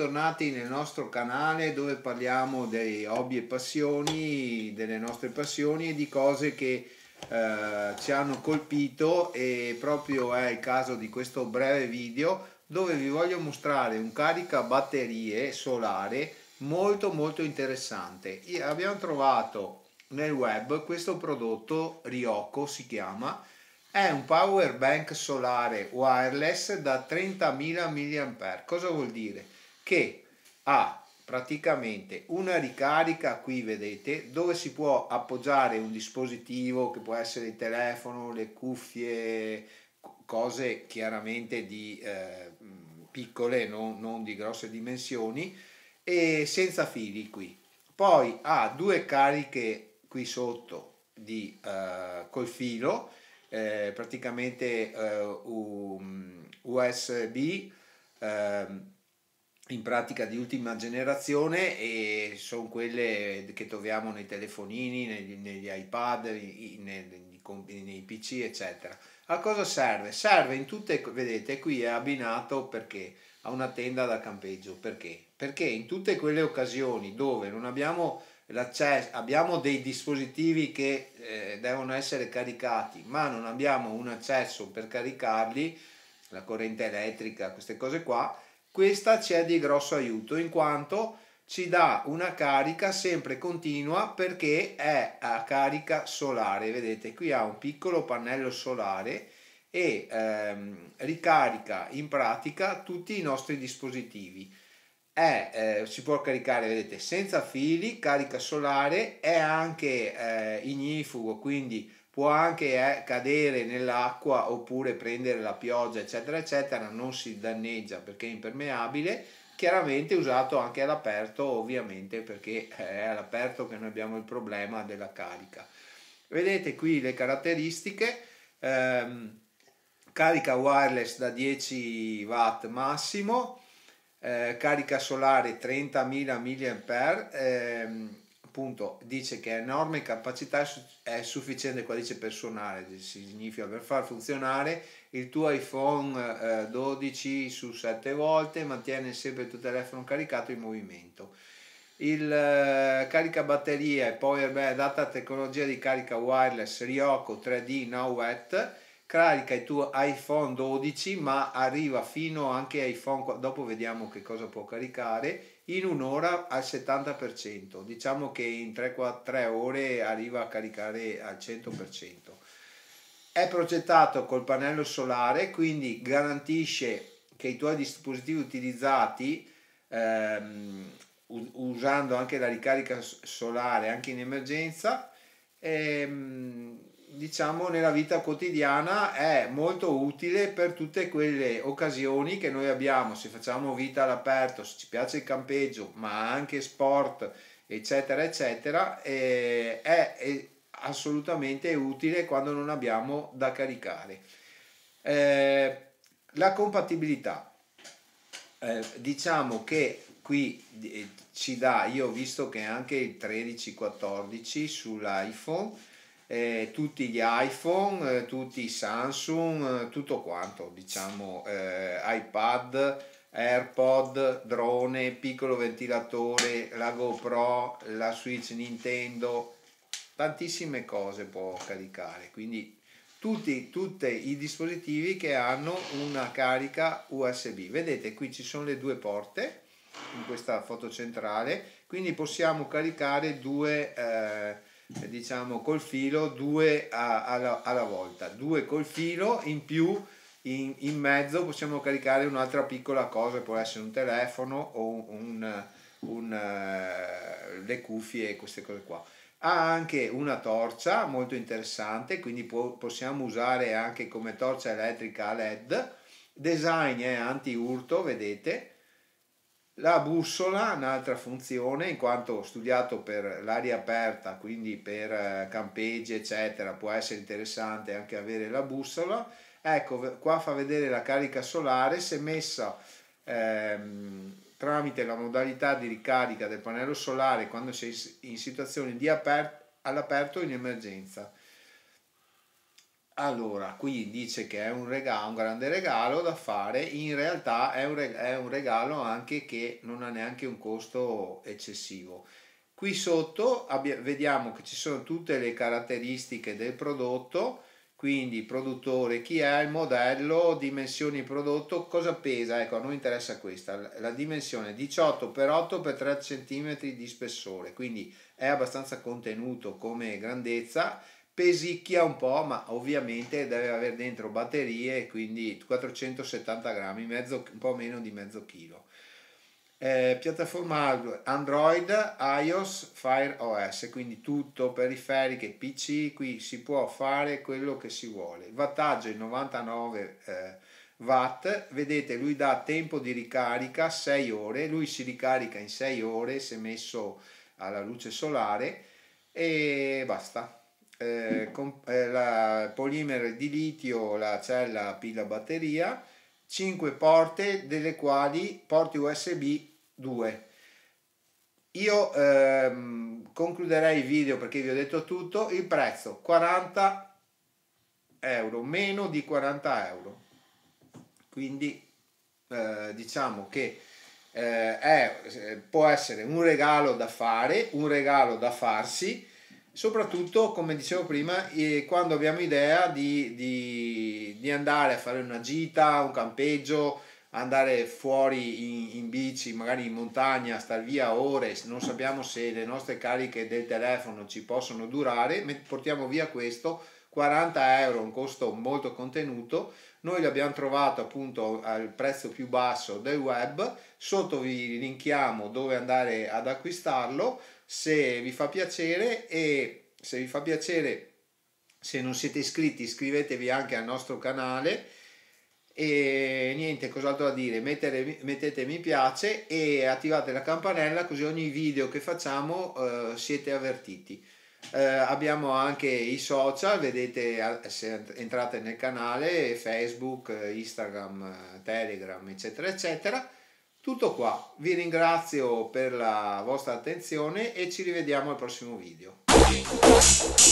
bentornati nel nostro canale dove parliamo dei hobby e passioni, delle nostre passioni e di cose che ci hanno colpito, e proprio è il caso di questo breve video dove vi voglio mostrare un caricabatterie solare molto interessante. Abbiamo trovato nel web questo prodotto, Ryoko si chiama. È un power bank solare wireless da 30.000 mAh. Cosa vuol dire? Che ha praticamente una ricarica, qui vedete, dove si può appoggiare un dispositivo che può essere il telefono, le cuffie, cose chiaramente di piccole, non di grosse dimensioni, e senza fili qui. Poi ha due cariche qui sotto col filo, praticamente USB, in pratica di ultima generazione, e sono quelle che troviamo nei telefonini, negli iPad, nei PC eccetera. A cosa serve? Serve in tutte, vedete qui è abbinato perché a una tenda da campeggio. Perché in tutte quelle occasioni dove non abbiamo l'accesso, abbiamo dei dispositivi che devono essere caricati, ma non abbiamo un accesso per caricarli, la corrente elettrica, queste cose qua, questa ci è di grosso aiuto, in quanto ci dà una carica sempre continua perché è a carica solare. Vedete, qui ha un piccolo pannello solare e ricarica in pratica tutti i nostri dispositivi. Si può caricare, vedete, senza fili, carica solare, è anche ignifugo, quindi può anche cadere nell'acqua oppure prendere la pioggia eccetera eccetera, non si danneggia perché è impermeabile. Chiaramente usato anche all'aperto, ovviamente, perché è all'aperto che noi abbiamo il problema della carica. Vedete qui le caratteristiche: carica wireless da 10 watt massimo, carica solare 30.000 mAh, appunto dice che è enorme capacità, è sufficiente, qua dice per suonare, significa per far funzionare il tuo iPhone 12 su 7 volte, mantiene sempre il tuo telefono caricato in movimento. Il caricabatterie è poi adatta alla tecnologia di carica wireless Ryoko 3D Now Wet. Carica il tuo iPhone 12 ma arriva fino anche a iPhone, dopo vediamo che cosa può caricare, in un'ora al 70%. Diciamo che in 3 ore arriva a caricare al 100%. È progettato col pannello solare, quindi garantisce che i tuoi dispositivi utilizzati, usando anche la ricarica solare anche in emergenza, diciamo nella vita quotidiana è molto utile per tutte quelle occasioni che noi abbiamo, se facciamo vita all'aperto, se ci piace il campeggio, ma anche sport eccetera eccetera. È assolutamente utile quando non abbiamo da caricare. La compatibilità, diciamo che qui ci dà, io ho visto che anche il 13-14 sull'iPhone, tutti gli iPhone, tutti i Samsung, tutto quanto, diciamo, iPad, AirPod, drone, piccolo ventilatore, la GoPro, la Switch Nintendo, tantissime cose può caricare, quindi tutti i dispositivi che hanno una carica USB. Vedete, qui ci sono le due porte in questa foto centrale, quindi possiamo caricare due, diciamo col filo, due alla volta, due col filo, in più in mezzo possiamo caricare un'altra piccola cosa, può essere un telefono o le cuffie e queste cose qua. Ha anche una torcia molto interessante, quindi possiamo usare anche come torcia elettrica a LED. Design è anti-urto, vedete. La bussola, un'altra funzione, in quanto studiato per l'aria aperta, quindi per campeggi eccetera, può essere interessante anche avere la bussola. Ecco, qua fa vedere la carica solare, se messa tramite la modalità di ricarica del pannello solare quando sei in situazioni all'aperto in emergenza. Allora, qui dice che è un regalo, un grande regalo da fare, in realtà è un regalo anche che non ha neanche un costo eccessivo. Qui sotto vediamo che ci sono tutte le caratteristiche del prodotto, quindi produttore, chi è, il modello, dimensioni prodotto, cosa pesa, ecco a noi interessa questa, la dimensione 18x8x3 cm di spessore, quindi è abbastanza contenuto come grandezza, pesicchia un po', ma ovviamente deve avere dentro batterie, quindi 470 grammi, un po' meno di mezzo chilo. Piattaforma Android, iOS, Fire OS, quindi tutto, periferiche, PC, qui si può fare quello che si vuole. Il wattaggio è 99 watt, vedete lui dà tempo di ricarica 6 ore, lui si ricarica in 6 ore se messo alla luce solare e basta. La polimere di litio, la cella pila batteria, 5 porte delle quali porti USB 2. Io concluderei il video perché vi ho detto tutto. Il prezzo 40 euro, meno di 40 euro, quindi diciamo che può essere un regalo da fare, un regalo da farsi, soprattutto come dicevo prima, quando abbiamo idea di andare a fare una gita, un campeggio, andare fuori in bici, magari in montagna, star via ore, non sappiamo se le nostre cariche del telefono ci possono durare, portiamo via questo, 40 euro, un costo molto contenuto. Noi l'abbiamo trovato appunto al prezzo più basso del web, sotto vi linkiamo dove andare ad acquistarlo se vi fa piacere, e se vi fa piacere, se non siete iscritti, iscrivetevi anche al nostro canale. E niente, cos'altro da dire, mettete mi piace e attivate la campanella, così ogni video che facciamo siete avvertiti. Abbiamo anche i social, vedete se entrate nel canale, Facebook, Instagram, Telegram, eccetera eccetera. Tutto qua, vi ringrazio per la vostra attenzione e ci rivediamo al prossimo video.